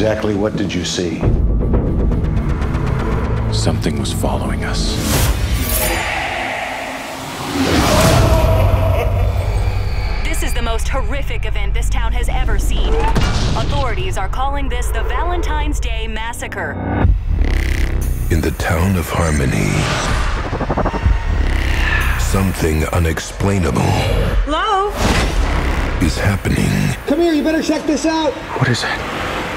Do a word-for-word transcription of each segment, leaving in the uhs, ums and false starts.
Exactly what did you see? Something was following us. This is the most horrific event this town has ever seen. Authorities are calling this the Valentine's Day Massacre. In the town of Harmony, something unexplainable Hello? is happening. Come here, you better check this out. What is it?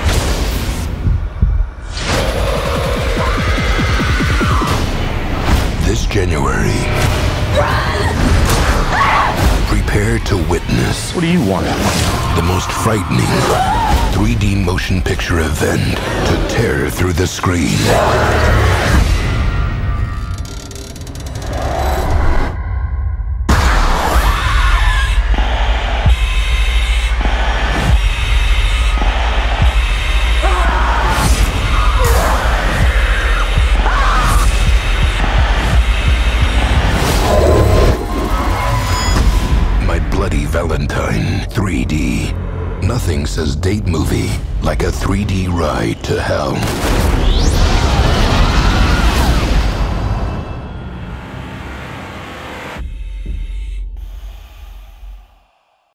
This January, prepare to witness What do you want? the most frightening three D motion picture event to tear through the screen. Valentine three D. Nothing says date movie like a three D ride to hell.